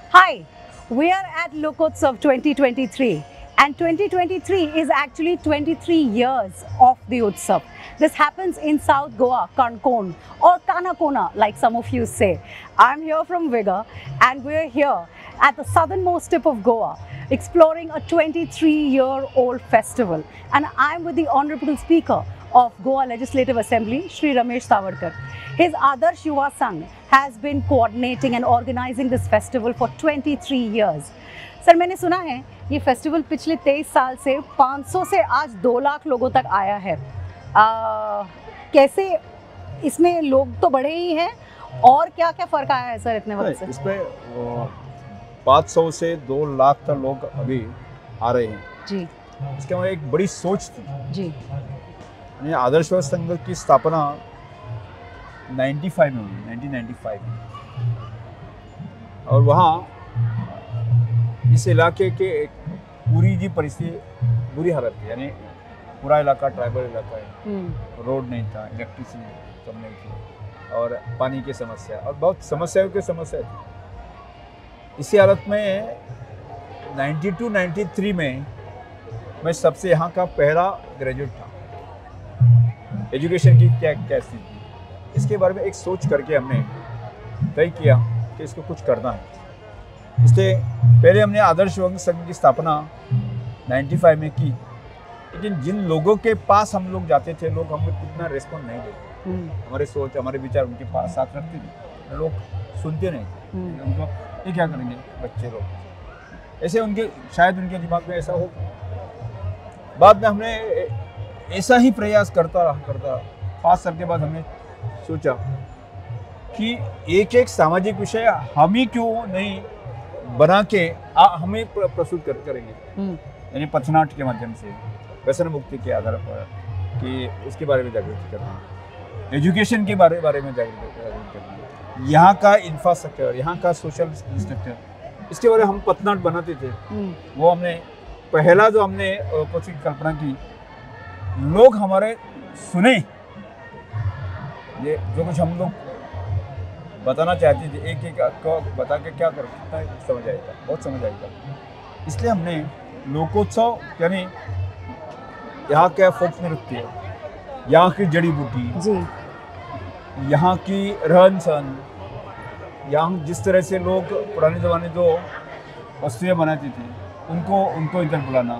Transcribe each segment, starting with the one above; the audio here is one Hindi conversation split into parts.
Hi, we are at Lokotsav 2023 and 2023 is actually 23 years of the Utsav. This happens in South Goa, Kankon or Kanakona like some of you say. I'm here from Vigor and we're here at the southernmost tip of Goa exploring a 23-year-old festival, and I'm with the Honorable Speaker of Goa Legislative Assembly, Shri Ramesh Savarkar. His Adarsh Yuva Sangh has been coordinating and organizing this festival for 23 years. Sir, मैंने सुना है ये फेस्टिवल पिछले 23 साल से 500 से आज 2 लाख लोगों तक आया है। कैसे इसमें लोग तो बढ़े ही हैं और क्या क्या फ़र्क आया है सर इतने वक्त से? इसमें 500 से 2 लाख तक लोग अभी आ रहे हैं जी। इसके हमारी एक बड़ी सोच थी जी। आदर्श युवा संघ की स्थापना 95 में हुई, 1995 में, और वहाँ इस इलाके के पूरी जी परिस्थिति बुरी हालत थी, यानी पूरा इलाका ट्राइबल इलाका है, रोड नहीं था, इलेक्ट्रिसिटी कम नहीं थी और पानी की समस्या और बहुत समस्याओं की समस्या थी। इसी हालत में 92-93 में मैं सबसे यहाँ का पहला ग्रेजुएट था। एजुकेशन की क्या स्थिति थी, इसके बारे में एक सोच करके हमने तय किया कि इसको कुछ करना है। इसलिए पहले हमने आदर्श युवा संघ की स्थापना 95 में की, लेकिन जिन लोगों के पास हम लोग जाते थे, लोग हमें इतना रिस्पॉन्ड नहीं देते। हमारे सोच, हमारे विचार उनके पास साथ रखते थे, लोग सुनते नहीं थे। उनको ये क्या करेंगे बच्चे लोग, ऐसे उनके शायद उनके दिमाग में ऐसा हो। बाद में हमने ऐसा ही प्रयास करता 5 साल के बाद हमने सोचा कि एक एक सामाजिक विषय हम ही क्यों नहीं बना के हमें प्रस्तुत करेंगे, यानी पथनाट्य के माध्यम से, व्यसन मुक्ति के आधार पर, कि उसके बारे में जागृति करना, एजुकेशन के बारे में जागृति करना, यहाँ का इंफ्रास्ट्रक्चर, यहाँ का सोशल स्ट्रक्चर, इसके बारे में हम पथनाट्य बनाते थे। वो हमने पहला जो हमने कुछ कल्पना की, लोग हमारे सुने, ये जो कुछ हम लोग बताना चाहते थे, एक एक को बता के क्या कर कितना समझ आएगा, बहुत समझ आएगा। इसलिए हमने लोकोत्सव, यानी यहाँ का फोक नृत्य, यहाँ की जड़ी बूटी, यहाँ की रहन सहन, यहाँ जिस तरह से लोग पुराने ज़माने जो वस्तुएं बनाते थे उनको इधर बुलाना,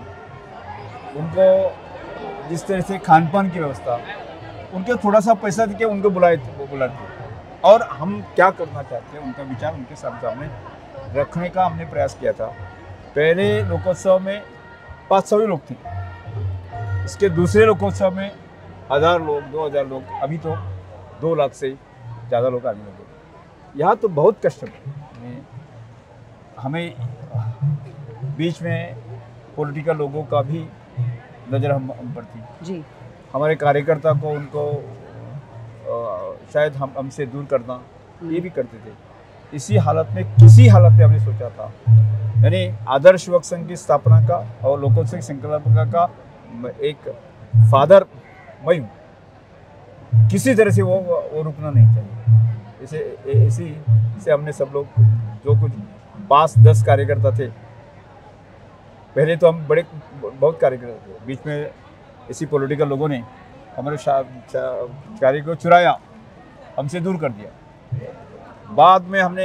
उनको जिस तरह से खान पान की व्यवस्था, उनके थोड़ा सा पैसा दे के उनको बुलाते, और हम क्या करना चाहते हैं उनका विचार उनके सामने रखने का हमने प्रयास किया था। पहले लोकोत्सव में 500 ही लोग थे, इसके दूसरे लोकोत्सव में 1000 लोग, 2000 लोग, अभी तो 2 लाख से ज़्यादा लोग आने लगे। यहाँ तो बहुत कष्ट है, हमें बीच में पॉलिटिकल लोगों का भी नज़र हम पर थी जी। हमारे कार्यकर्ता को उनको शायद हमसे दूर करना, ये भी करते थे। किसी हालत में हमने सोचा था, यानी आदर्श युवा संघ की स्थापना का और लोकोत्सव संकल्प का एक फादर मैं हूँ, किसी तरह से वो रुकना नहीं चाहिए। इसी से हमने सब लोग जो कुछ 5-10 कार्यकर्ता थे, पहले तो हम बहुत कार्यकर्ता थे, बीच में इसी पॉलिटिकल लोगों ने हमारे कार्य को चुराया, हमसे दूर कर दिया। बाद में हमने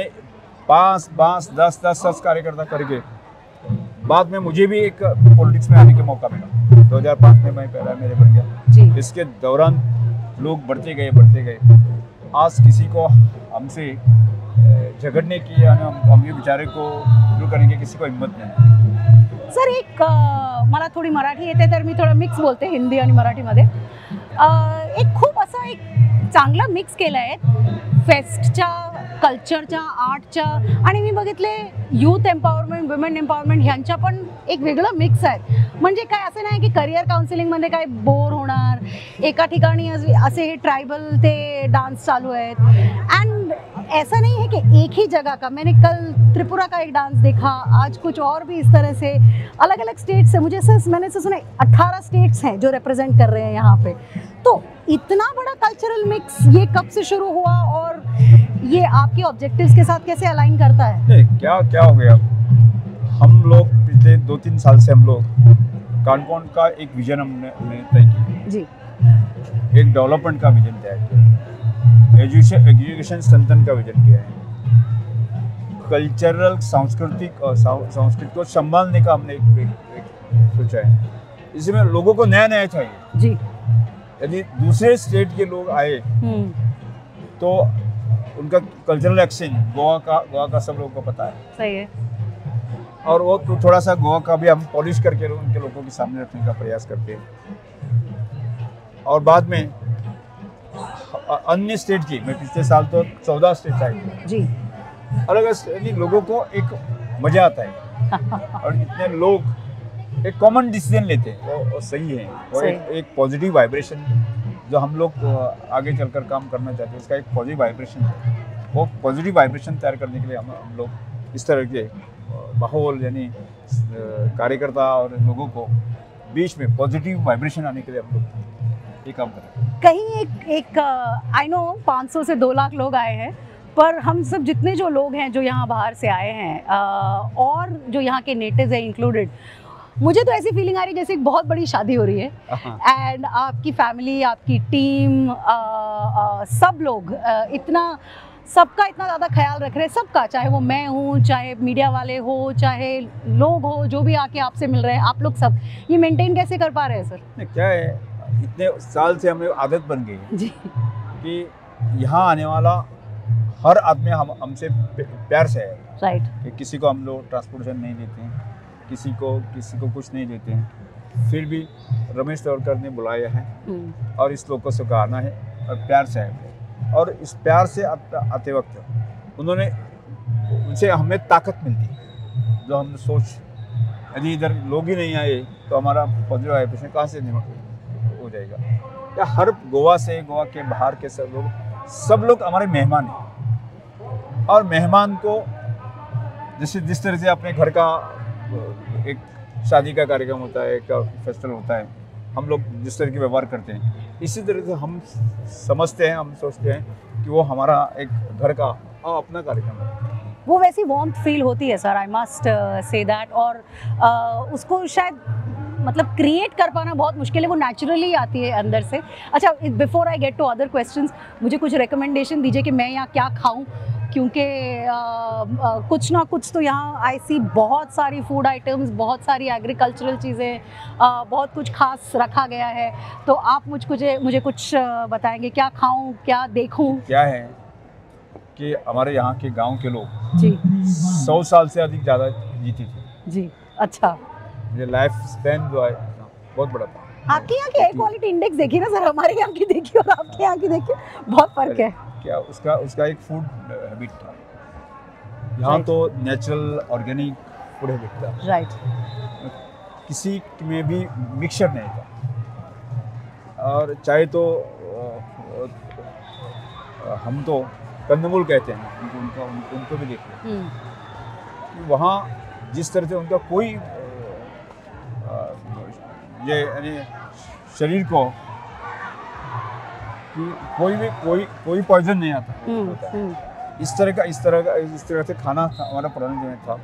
5-10 कार्यकर्ता करके बाद में मुझे भी एक पॉलिटिक्स में आने का मौका मिला। 2005 में मैं पहला मेरे बन गया। इसके दौरान लोग बढ़ते गए। आज किसी को हमसे झगड़ने की या हम ये विचारे को दूर करने की किसी को हिम्मत नाही। सर, एक मला थोडी मराठी येते तर मी थोडं मिक्स बोलते, हिंदी आणि मराठीमध्ये। एक खूप असा एक चांगला मिक्स केला आहे फेस्टच्या, कल्चरच्या, आर्टच्या, आणि मी बघितले यूथ एम्पॉवरमेंट, वुमेन एम्पॉवरमेंट ह्यांच्या पण एक वेगळं मिक्स आहे। म्हणजे काय असं नाही की करियर काउन्सिलिंगमध्ये काय बोर होणार, एका ठिकाणी असे हे ट्राइबल ते डांस चालू आहेत, एंड ऐसा नहीं है कि एक ही जगह का। मैंने कल त्रिपुरा का एक डांस देखा, आज कुछ और भी इस तरह से अलग अलग स्टेट से, मैंने सुना 18 स्टेट्स हैं जो रिप्रेजेंट कर रहे हैं यहाँ पे। तो इतना बड़ा कल्चरल मिक्स ये कब से शुरू हुआ और ये आपके ऑब्जेक्टिव्स के साथ कैसे अलाइन करता है? नहीं, क्या क्या हो गया, हम लोग पिछले 2-3 साल से हम लोग कानकोन का एक विजन हमने तय किया जी। एक डेवलपमेंट का विजन तय किया, एजुकेशन स्ट्रेंथन का विजन किया है, कल्चरल सांस्कृतिक और संस्कृति को संभालने का हमने एक सोचा है। इसमें लोगों को नया नया चाहिए जी। यदि दूसरे स्टेट के लोग आए तो उनका कल्चरल एक्सचेंज गोवा का सब लोगों को पता है। सही है। और वो तो थोड़ा सा गोवा का भी हम पॉलिश करके उनके लोगों के सामने रखने का प्रयास करते हैं। और बाद में अन्य स्टेट की, मैं पिछले साल तो 14 स्टेट आई जी। अलग लोगों को एक मजा आता है और इतने लोग एक कॉमन डिसीजन लेते हैं, वो सही है। वो एक पॉजिटिव वाइब्रेशन जो हम लोग आगे चलकर काम करना चाहते हैं, उसका एक पॉजिटिव वाइब्रेशन है। वो पॉजिटिव वाइब्रेशन तैयार करने के लिए हम लोग इस तरह के माहौल यानी कार्यकर्ता और लोगों को बीच में पॉजिटिव वाइब्रेशन आने के लिए हम लोग ये काम करें। कहीं एक आई नो 500 से 2 लाख लोग आए हैं, पर हम सब जितने जो लोग हैं जो यहाँ बाहर से आए हैं और जो यहाँ के नेटिव्स हैं इंक्लूडेड, मुझे तो ऐसी फीलिंग आ रही है जैसे एक बहुत बड़ी शादी हो रही है। एंड आपकी फैमिली, आपकी टीम, सब लोग सबका इतना ज़्यादा ख्याल रख रहे हैं, सबका, चाहे वो मैं हूँ, चाहे मीडिया वाले हो, चाहे लोग हो जो भी आके आपसे मिल रहे हैं, आप लोग सब ये मेंटेन कैसे कर पा रहे हैं सर? क्या है, इतने साल से हमें आदत बन गई है जी कि यहाँ आने वाला हर आदमी हमसे प्यार से है। राइट। कि किसी को हम लोग ट्रांसपोर्टेशन नहीं देते हैं, किसी को कुछ नहीं देते हैं, फिर भी रमेश तवरकर ने बुलाया है और इस लोग को स्वीकारना है और प्यार से है। और इस प्यार से आते वक्त उनसे हमें ताकत मिलती है जो हम सोच, यदि इधर लोग ही नहीं आए तो हमारा पॉजिटिव वाइब्रेशन कहाँ से हो जाएगा। या हर गोवा के बाहर के सब लोग हमारे मेहमान हैं। और मेहमान को जिस तरह से अपने घर का एक शादी का कार्यक्रम होता है, एक फेस्टिवल होता है, हम लोग जिस तरह के व्यवहार करते हैं, इसी तरह से हम समझते हैं, हम सोचते हैं कि वो हमारा एक घर का अपना कार्यक्रम है। वो वैसी वार्मथ फील होती है sir, I must say that. और उसको शायद मतलब क्रिएट कर पाना बहुत मुश्किल है, वो नेचुरली आती है अंदर से। अच्छा, before I get to other questions, मुझे कुछ रिकमेंडेशन दीजिए कि मैं यहाँ क्या खाऊँ, क्योंकि कुछ ना कुछ तो यहाँ आई सी बहुत सारी फूड आइटम्स, बहुत सारी एग्रीकल्चरल चीज़ें, बहुत कुछ खास रखा गया है। तो आप मुझे कुछ बताएंगे, क्या खाऊं, क्या देखूं? क्या है कि हमारे यहाँ के गांव के लोग जी 100 साल से अधिक ज़्यादा जीती थी जी। अच्छा, ये लाइफ स्पैन जो है बहुत बड़ा था। आपके यहाँ के एयर क्वालिटी इंडेक्स देखिए ना सर, हमारे यहाँ की देखिए और आपके यहाँ की देखिए, बहुत फर्क है। क्या उसका एक फूड हैबिट था यहाँ, तो नेचुरल ऑर्गेनिक फूड हैबिट था। राइट। किसी में भी मिक्सचर नहीं था। और चाहे तो हम तो कंदमूल कहते हैं, उनको भी देखिए वहाँ जिस तरह से उनका कोई ये यानी शरीर को कोई पॉइजन नहीं आता। इस तरह से खाना हमारा पुराने समय था,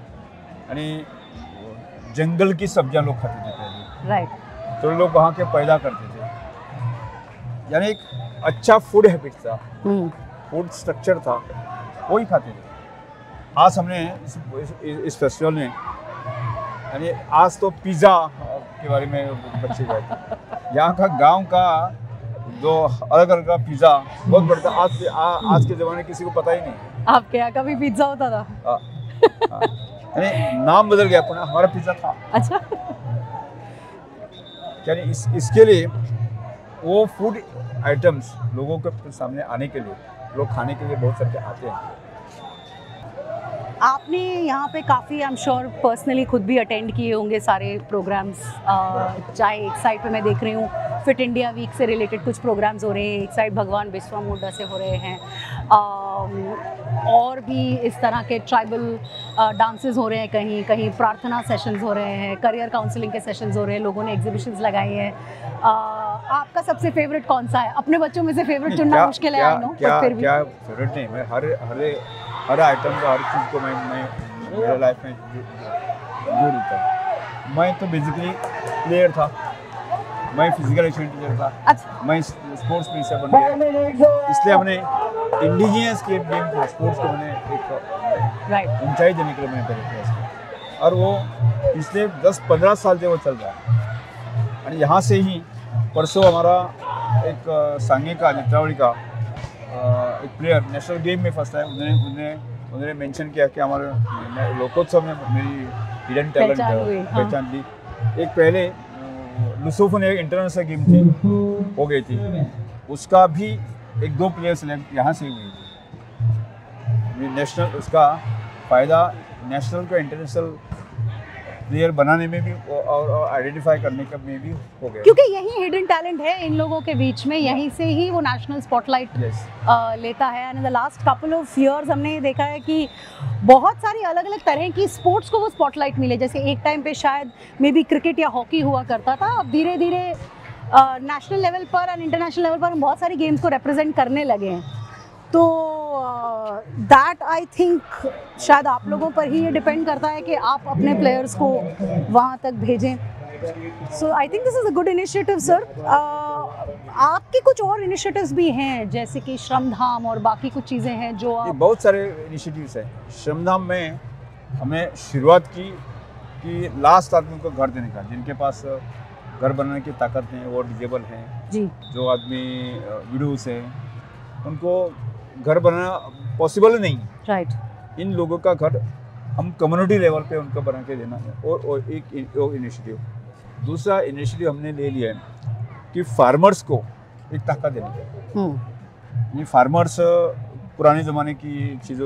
यानी जंगल की सब्जियां लोग खाते थे पहले। राइट। तो लोग वहाँ के पैदा करते थे, यानी एक अच्छा फूड हैबिट था, फूड स्ट्रक्चर था, वही खाते थे। आज हमने इस फेस्टिवल में, यानी आज तो पिज़्ज़ा के बारे में बच्चे गए थे। यहाँ का गांव का जो अलग अलग का पिज़्ज़ा बहुत बढ़ता, आज के ज़माने किसी को पता ही नहीं। आपके यहाँ का भी पिज़्ज़ा होता था? यानी नाम बदल गया, अपना हमारा पिज़्ज़ा था। अच्छा। यानी इसके लिए वो फूड आइटम्स लोगों के सामने आने के लिए, लोग खाने के लिए बहुत सारे आते हैं। आपने यहाँ पे काफ़ी, आई एम श्योर पर्सनली खुद भी अटेंड किए होंगे सारे प्रोग्राम्स। चाहे एक साइड पे मैं देख रही हूँ फिट इंडिया वीक से रिलेटेड कुछ प्रोग्राम्स हो रहे हैं, एक साइड भगवान बिरसा मुंडा से हो रहे हैं, और भी इस तरह के ट्राइबल डांसेस हो रहे हैं, कहीं कहीं प्रार्थना सेशंस हो रहे हैं, करियर काउंसलिंग के सेशंस हो रहे हैं, लोगों ने एग्जीबिशंस लगाई हैं। आपका सबसे फेवरेट कौन सा है? अपने बच्चों में से फेवरेट चुनना मुश्किल है, आई नो, क्या बट फिर भी क्या फेवरेट नहीं, मैं हर आइटम को, हर चीज़ को मैं मेरे लाइफ में जोड़ देता हूँ। मैं तो बेसिकली प्लेयर था, मैं फिजिकल एजुकेशन टीचर था, अच्छा, मैं स्पोर्ट्स मिनिस्टर बन गया, इसलिए हमने इंडिजिनियस गेम को, स्पोर्ट्स को मैंने एक राइट, ऊंचाई देने के लिए मैंने पहले प्रयास किया, और वो पिछले 10-15 साल से वो चल रहा है। और यहाँ से ही परसों हमारा एक सांगे का, नेत्रावली का एक प्लेयर नेशनल गेम में फंसा है, उन्होंने मेंशन किया कि हमारे लोकोत्सव में मेरी हिडन टैलेंट पहचान ली। एक पहले लुसोफन एक इंटरनेशनल गेम थी, हो गई थी, उसका भी 1-2 प्लेयर सिलेक्ट यहाँ से हुई थी। नेशनल, उसका फ़ायदा नेशनल को इंटरनेशनल प्लेयर बनाने में भी और आइडेंटिफाई करने का में भी हो गया, क्योंकि यही हिडन टैलेंट है इन लोगों के बीच में, यहीं से ही वो नेशनल स्पॉटलाइट लेता है। And in the last couple of years हमने ये देखा है कि बहुत सारी अलग अलग तरह की स्पोर्ट्स को वो स्पॉटलाइट मिले। जैसे एक टाइम पे शायद मे बी क्रिकेट या हॉकी हुआ करता था, अब धीरे धीरे नेशनल लेवल पर एंड इंटरनेशनल लेवल पर हम बहुत सारी गेम्स को रिप्रेजेंट करने लगे हैं। तो दैट आई थिंक शायद आप लोगों पर ही ये डिपेंड करता है कि आप अपने प्लेयर्स को वहाँ तक भेजें। So I think this is a good initiative sir. आपके कुछ और इनिशिएटिव्स भी हैं, जैसे कि श्रमधाम और बाकी कुछ चीज़ें हैं जो आप... बहुत सारे इनिशिएटिव्स हैं। श्रमधाम में हमने शुरुआत की कि लास्ट आदमी को घर देने का, जिनके पास घर बनाने की ताकत नहीं है, वो डिजेबल हैं जी, जो आदमी विडोज हैं, उनको घर बनाना पॉसिबल नहीं, राइट। इन लोगों का घर हम कम्युनिटी लेवल पे उनको बना के देना है। और एक इनिशिएटिव, दूसरा इनिशिएटिव हमने ले लिया है कि फार्मर्स को एक ताकत देने का। ये फार्मर्स पुराने ज़माने की चीज़ों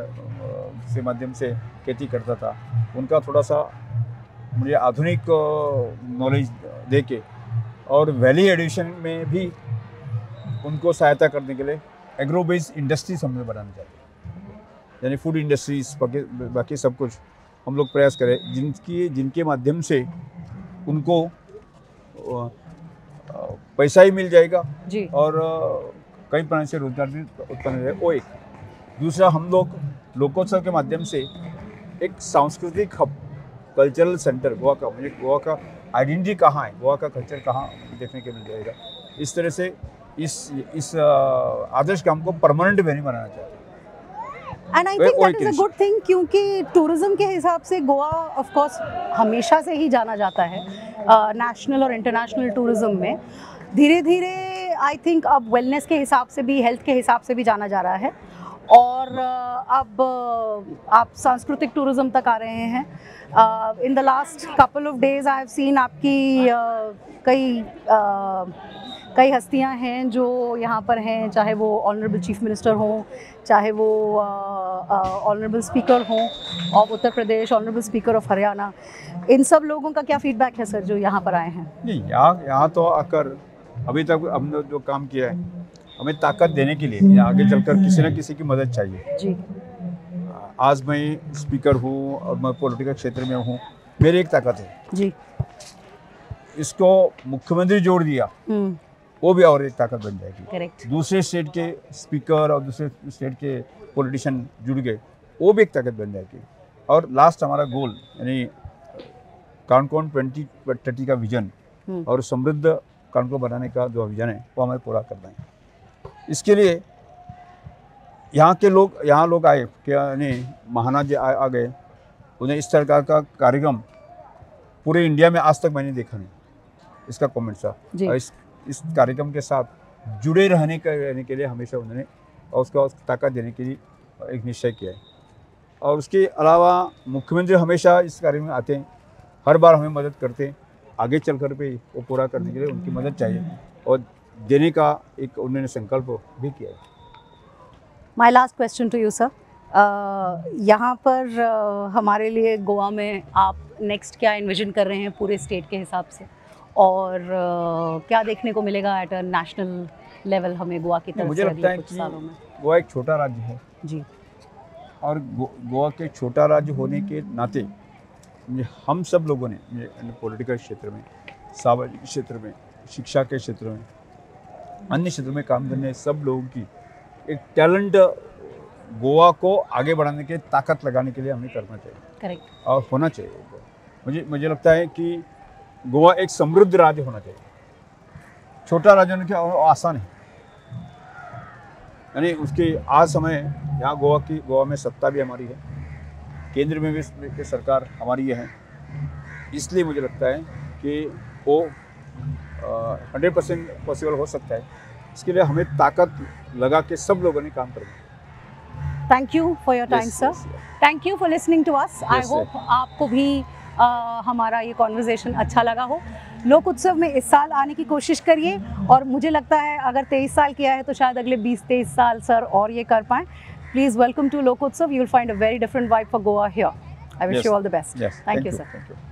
से माध्यम से खेती करता था, उनका थोड़ा सा मुझे आधुनिक नॉलेज दे के और वैल्यू एडिशन में भी उनको सहायता करने के लिए एग्रो बेस्ड इंडस्ट्रीज हमने बनाना चाहते हैं, यानी फूड इंडस्ट्रीज, बाकी सब कुछ हम लोग प्रयास करें जिनके माध्यम से उनको पैसा ही मिल जाएगा जी, और कई प्रकार से रोजगार भी उत्पन्न हो जाएगा। वो एक, दूसरा हम लोग लोकोत्सव के माध्यम से एक सांस्कृतिक हब, कल्चरल सेंटर गोवा का आइडेंटिटी कहाँ है, गोवा का कल्चर कहाँ देखने के मिल जाएगा। इस तरह से इस आदर्श काम को परमानेंट वे नहीं बनाना चाहते। And I think that is a good thing, क्योंकि टूरिज्म के हिसाब से गोवा ऑफ कोर्स हमेशा से ही जाना जाता है नेशनल और इंटरनेशनल टूरिज्म में। धीरे धीरे आई थिंक अब वेलनेस के हिसाब से भी, हेल्थ के हिसाब से भी जाना जा रहा है, और अब आप सांस्कृतिक टूरिज्म तक आ रहे हैं। In the last couple of days I have seen आपकी कई हस्तियां हैं जो यहाँ पर हैं, चाहे वो ऑनरेबल चीफ मिनिस्टर हों, चाहे वो ऑनरेबल स्पीकर हों of Uttar Pradesh, honourable speaker of Haryana. इन सब लोगों का क्या फीडबैक है सर जो यहाँ पर आए हैं? नहीं, यहाँ तो आकर अभी तक हमने जो काम किया है, हमें ताकत देने के लिए आगे चलकर किसी न किसी की मदद चाहिए जी। आज मैं स्पीकर हूँ और मैं पॉलिटिकल क्षेत्र में हूँ, मेरी एक ताकत है जी, इसको मुख्यमंत्री जोड़ दिया, वो भी और एक ताकत बन जाएगी। करेक्ट। दूसरे स्टेट के स्पीकर और दूसरे स्टेट के पॉलिटिशियन जुड़ गए, वो भी एक ताकत बन जाएगी। और लास्ट हमारा गोल, यानी कानकोन 2030 का विजन और समृद्ध कानकोन बनाने का जो विजन है, वो हमें पूरा करना है। इसके लिए यहाँ लोग आए, क्या नहीं, महाना जी आ गए, उन्हें इस तरह का कार्यक्रम पूरे इंडिया में आज तक मैंने देखा नहीं, इसका कमेंट था। और इस कार्यक्रम के साथ जुड़े रहने के लिए हमेशा उन्होंने और उसका ताकत देने के लिए एक निश्चय किया है। और उसके अलावा मुख्यमंत्री हमेशा इस कार्य में आते हैं, हर बार हमें मदद करते हैं, आगे चल कर पे वो पूरा करने के लिए उनकी मदद चाहिए और देने का एक उन्होंने संकल्प भी किया है। My last question to you sir, यहाँ पर हमारे लिए गोवा में आप नेक्स्ट क्या इन्विजन कर रहे हैं पूरे स्टेट के हिसाब से, और क्या देखने को मिलेगा एट अ नेशनल लेवल हमें गोवा की तरफ से? मुझे लगता है कि गोवा एक छोटा राज्य है जी, और गोवा के छोटा राज्य होने के नाते हम सब लोगों ने पॉलिटिकल क्षेत्र में, सामाजिक क्षेत्र में, शिक्षा के क्षेत्र में, अन्य क्षेत्रों में काम करने सब लोगों की एक टैलेंट गोवा को आगे बढ़ाने के ताकत लगाने के लिए हमें करना चाहिए। करेक्ट। और होना चाहिए। मुझे लगता है कि गोवा एक समृद्ध राज्य होना चाहिए। छोटा राज्य होने के आसान है, यानी उसके आज समय यहाँ गोवा में सत्ता भी हमारी है, केंद्र में भी सरकार हमारी है, इसलिए मुझे लगता है कि वो 100% पॉसिबल हो सकता है। इसके लिए हमें ताकत लगा के सब लोगों ने काम करना है। Thank you for your time sir, thank you for listening to us. I hope आपको भी हमारा ये कॉन्वर्जेशन अच्छा लगा हो। लोक उत्सव में इस साल आने की कोशिश करिए, और मुझे लगता है अगर 23 साल किया है तो शायद अगले 20-23 साल सर और ये कर पाएँ। Please welcome to Lok Utsav, you will find a very different vibe for Goa here. I wish you all the best. Yes. Thank you, sir. Thank you.